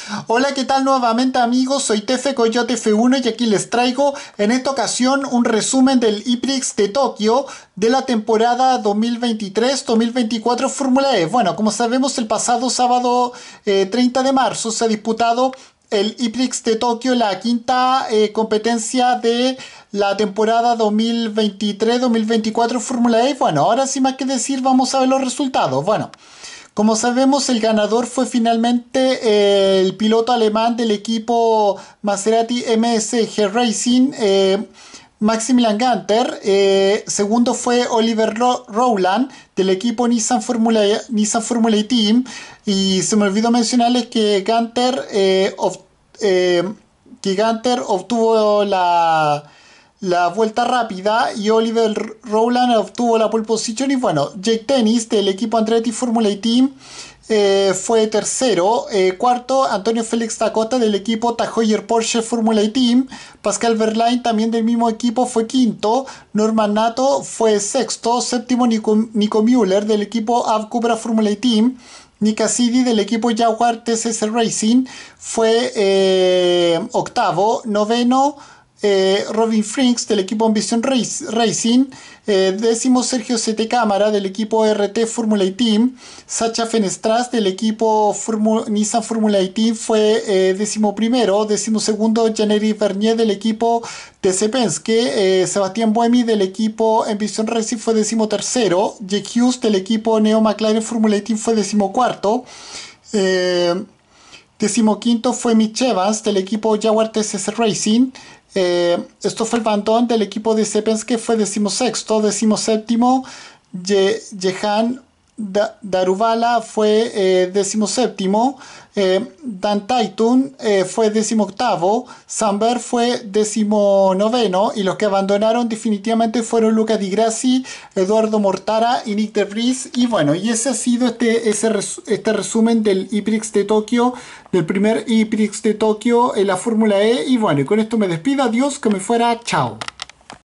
Hola, ¿qué tal nuevamente amigos? Soy Tefe Coyote F1 y aquí les traigo en esta ocasión un resumen del E-Prix de Tokio de la temporada 2023-2024 Fórmula E. Bueno, como sabemos, el pasado sábado 30 de marzo se ha disputado el E-Prix de Tokio, la quinta competencia de la temporada 2023-2024 Fórmula E. Bueno, ahora sin más que decir, vamos a ver los resultados. Bueno. Como sabemos, el ganador fue finalmente el piloto alemán del equipo Maserati MSG Racing, Maximilian Ganter. Segundo fue Oliver Rowland del equipo Nissan Formula E Team. Y se me olvidó mencionarles que Ganter obtuvo la vuelta rápida y Oliver Rowland obtuvo la pole position. Y bueno, Jake Dennis del equipo Andretti Formula E Team fue tercero. Cuarto, Antonio Félix da Costa del equipo Tag Heuer Porsche Formula E Team. Pascal Wehrlein también del mismo equipo fue quinto. Norman Nato fue sexto. Séptimo, Nico Müller del equipo AV Cupra Formula E Team. Nick Cassidy del equipo Jaguar TCS Racing fue octavo. Noveno, Robin Frings del equipo Ambition Racing. Décimo, Sergio Sete Cámara del equipo RT Formula E Team. Sacha Fenestras del equipo Nissan Formula E Team fue décimo primero. Décimo segundo, Jean-Éric Vernier del equipo TC Penske. Sebastián Buemi del equipo Ambition Racing fue décimo tercero. Jake Hughes del equipo Neo McLaren Formula E Team fue décimo cuarto. Decimoquinto fue Mitch Evans del equipo Jaguar TCS Racing. Stoffel Vandoorne del equipo de Penske fue decimosexto. Decimoséptimo, Jehan Daruvala fue decimoséptimo. Dan Taitun fue decimoctavo. Samber fue decimonoveno. Y los que abandonaron definitivamente fueron Luca Di Grassi, Eduardo Mortara y Nick de Vries. Y bueno, y ese ha sido este resumen del E-Prix de Tokio, del primer E-Prix de Tokio en la Fórmula E. Y bueno, y con esto me despido. Adiós, que me fuera. Chao.